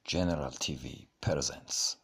General TV presents.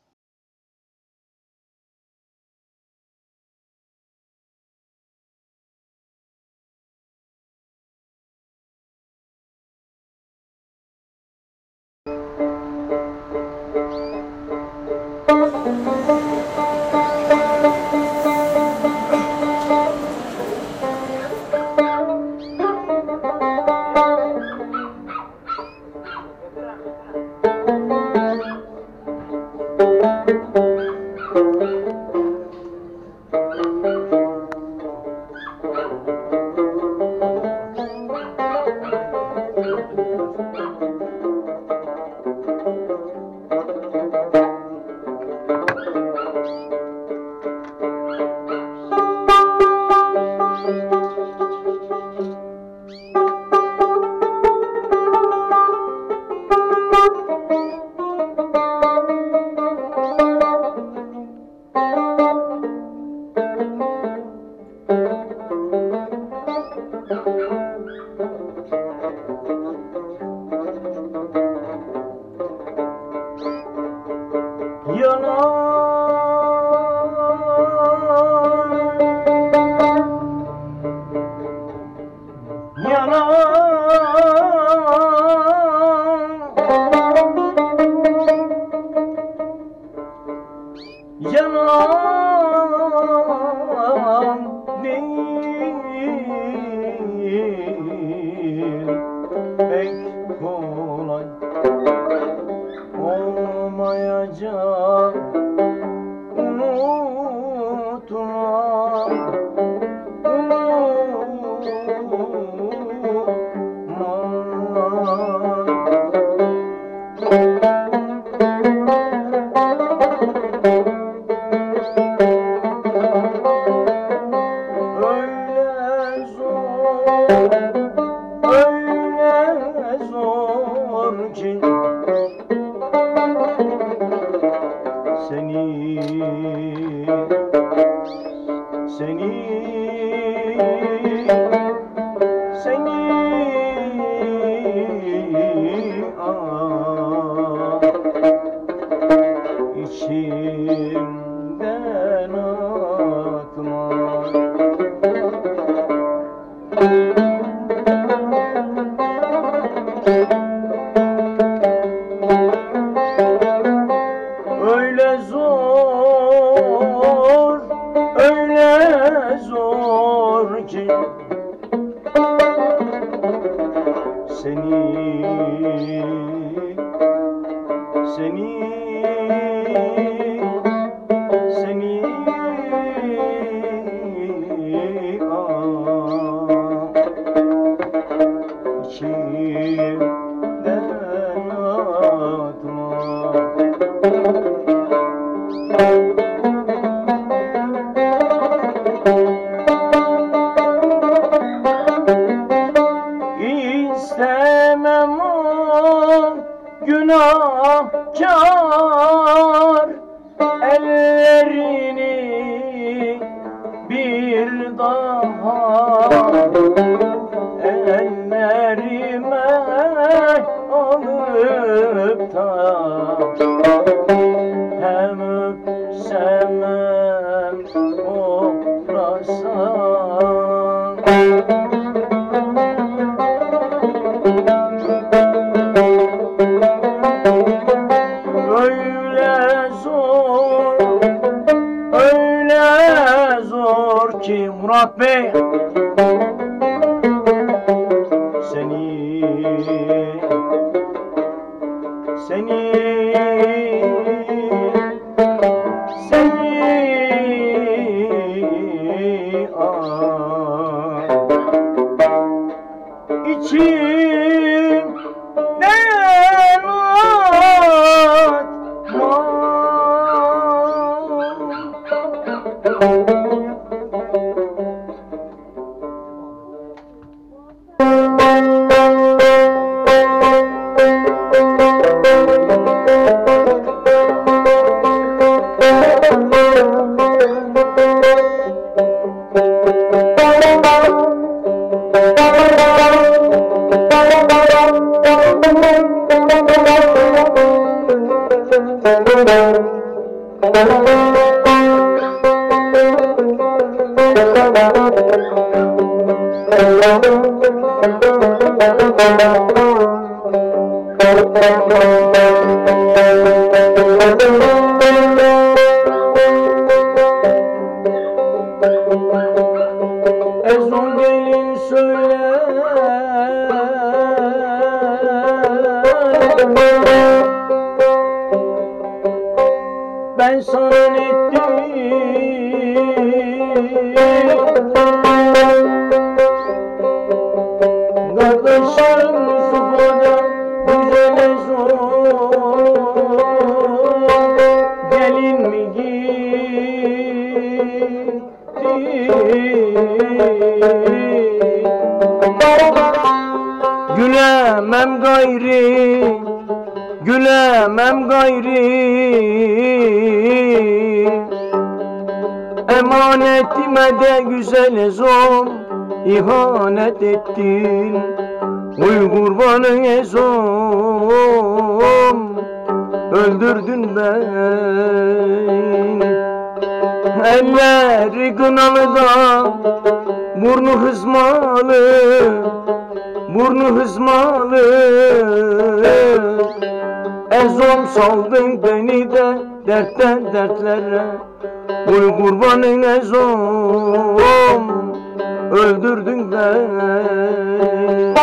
Yanan değil pek kolay olmayacak, unutmam, öyle zor ki seni içimden atma. Öyle zor ki seni içimden atma. İstemem o günahkar ellerini bir daha ellerime alıp da hem öpsem hem oklasam. Öyle zor ki Murat Bey seni içimden atma. Ezon gelin söyler, ben sana ettim, kardeşim Zufa'da güzel Ezon, gelin mi gülemem gayri, gülemem gayri, emanetime de güzel Ezon ihanet ettin. Uy kurbanın Ezon, öldürdün beni. Elleri kınalı da burnu hızmalı, burnu hızmalı. Ezon saldın beni de dertten dertlere. Uy kurbanın Ezon, öldürdün beni.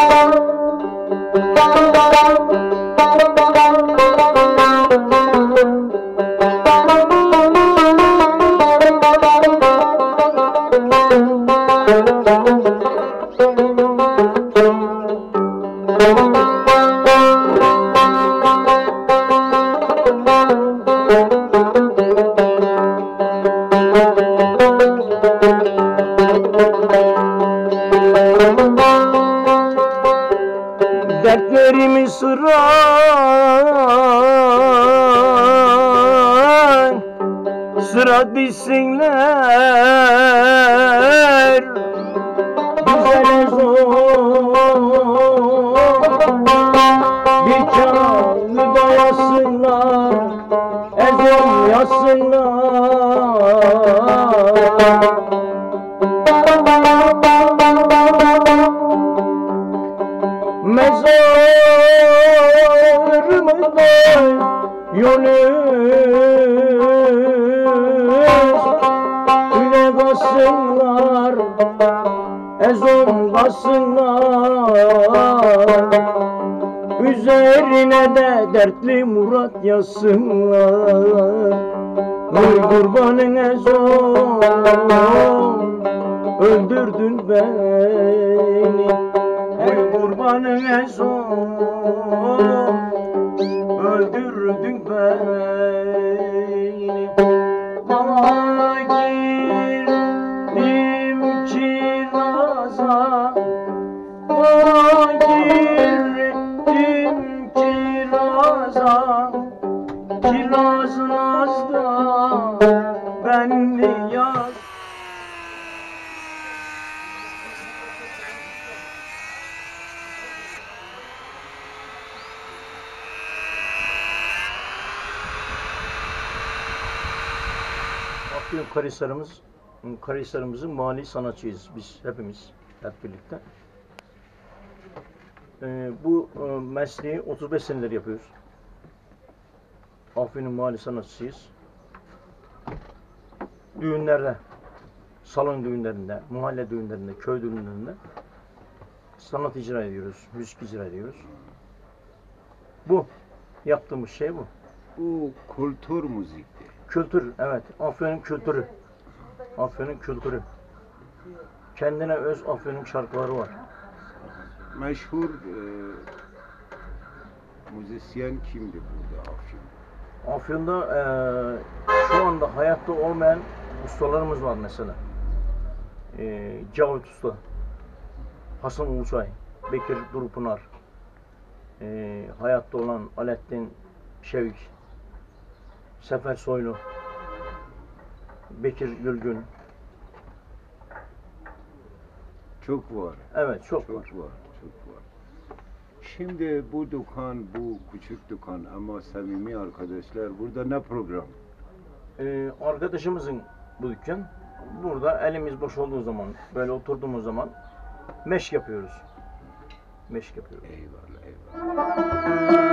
Dertlerimi sıra dizsinler, güzel Ezon, bir kağıda yazsınlar, Ezon yazsınlar. Mezarımı da yunus üle bassınlar, Ezon bassınlar. Üzerine de dertli Murat yazsınlar. Oy kurbanın Ezon, öldürdün beni. Oy kurbanın Ezon, öldürdün beni. Bana girdim kiraza, bana girdim kiraza, kirazın azda benli yaz. Karahisar'ımızın mali sanatçıyız biz hepimiz, hep birlikte. Bu mesleği 35 senedir yapıyoruz. Afyon'un mali sanatçısıyız. Düğünlerde, salon düğünlerinde, mahalle düğünlerinde, köy düğünlerinde sanat icra ediyoruz, müzik icra ediyoruz. Bu, yaptığımız şey bu. Bu kültür müziktir. Kültür, evet. Afyon'un kültürü. Afyon'un kültürü. Kendine öz Afyon'un şarkıları var. Meşhur müzisyen kimdi burada Afyon? Afyon'da şu anda hayatta olmayan ustalarımız var mesela. Cavit Usta, Hasan Uluçay, Bekir Durupınar, hayatta olan Alettin Şevik, Sefer Soylu, Bekir Gülgün. Çok var. Evet, çok Çok var. var. Çok var. Şimdi bu dükkan, bu küçük dükkan ama samimi arkadaşlar burada ne program? Arkadaşımızın bu dükkan. Burada elimiz boş olduğu zaman, böyle oturduğumuz zaman meşk yapıyoruz. Meşk yapıyoruz. Eyvallah, eyvallah.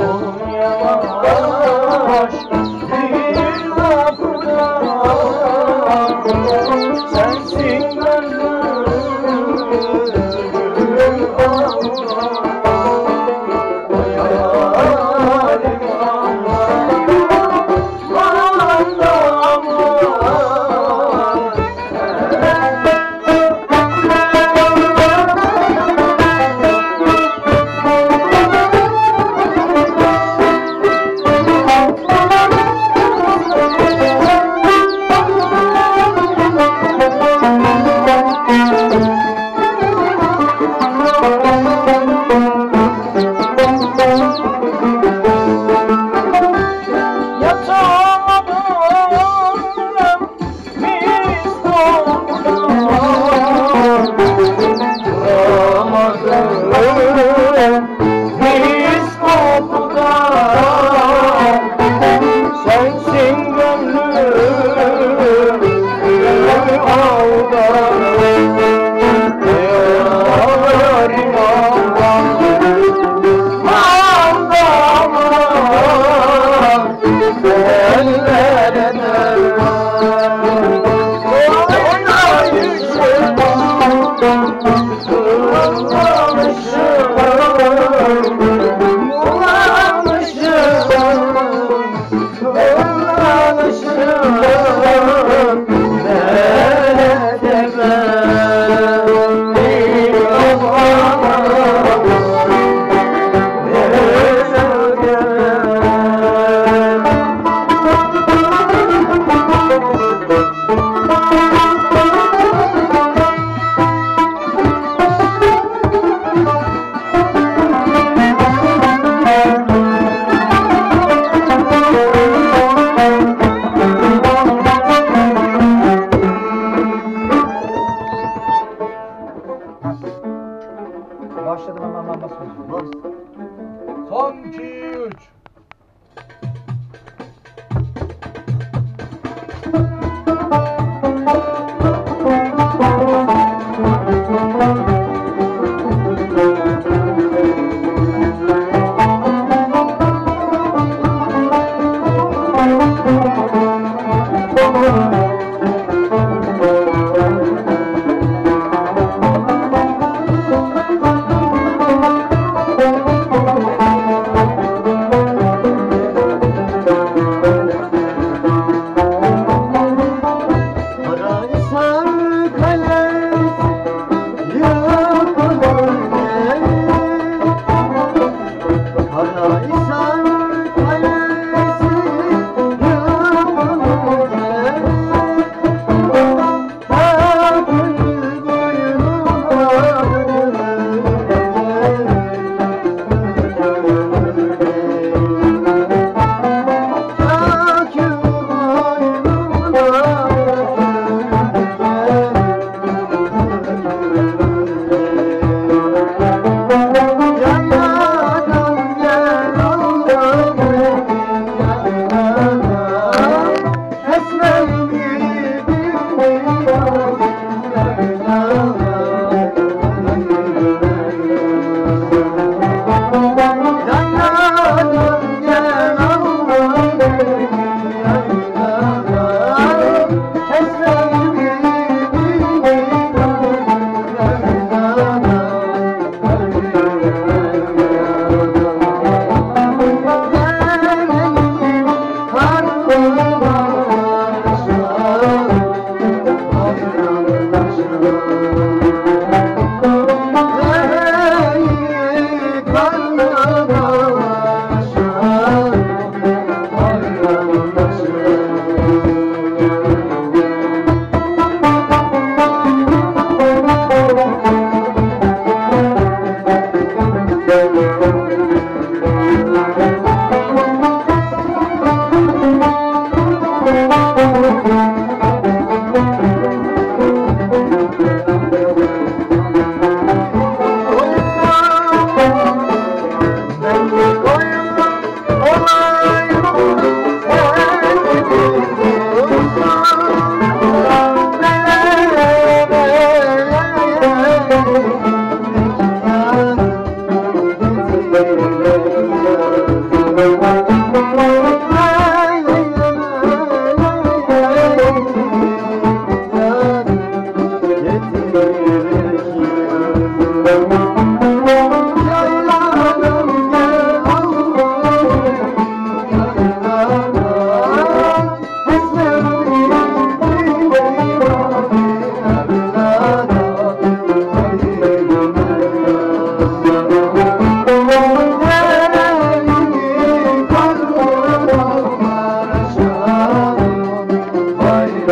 Yavaş, bir kapıda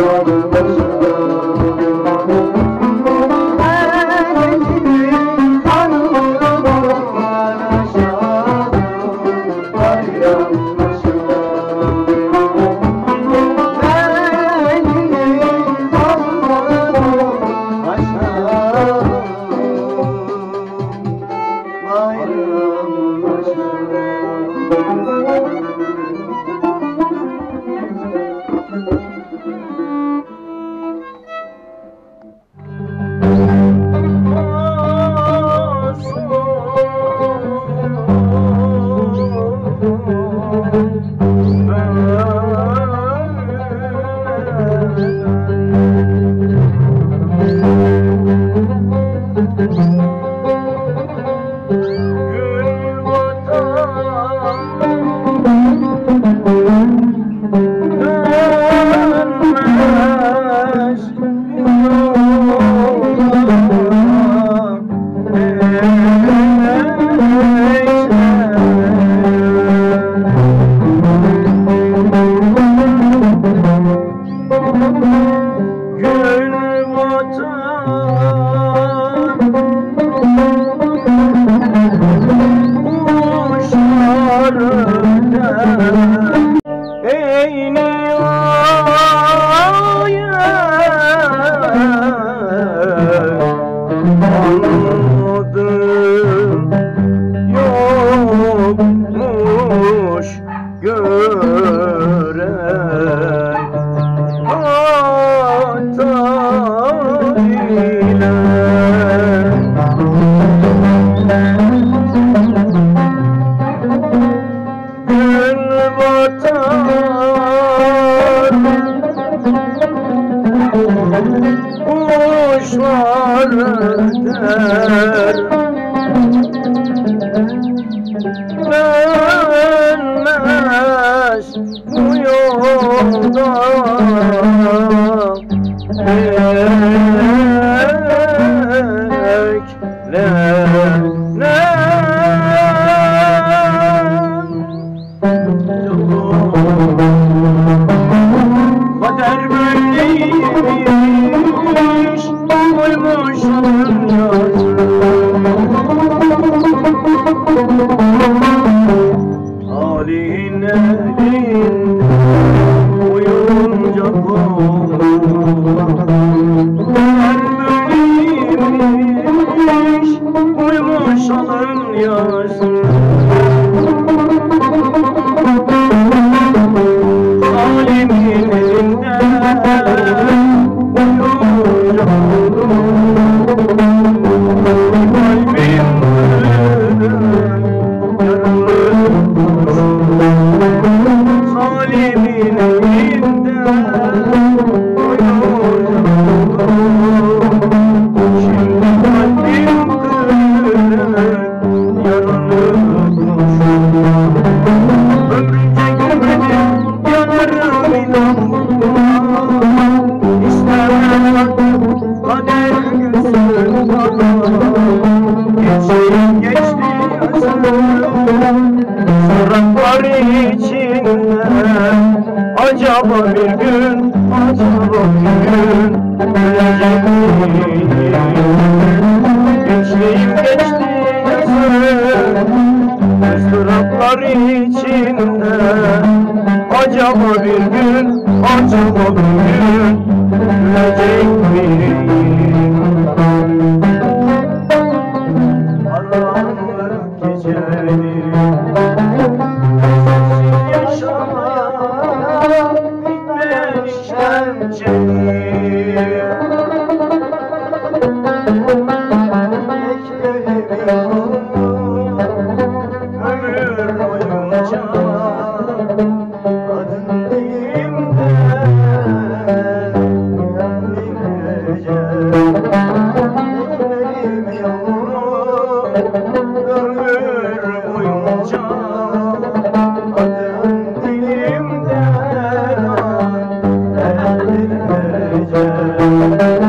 Adın dilimde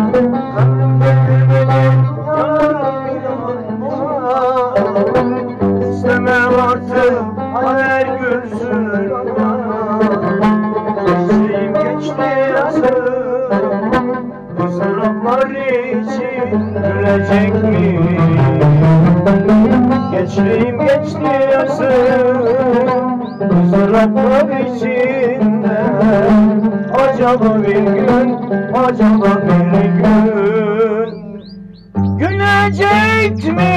geçti yazım ızdıraplar içinde. Acaba bir gün, acaba bir gün gülecek mi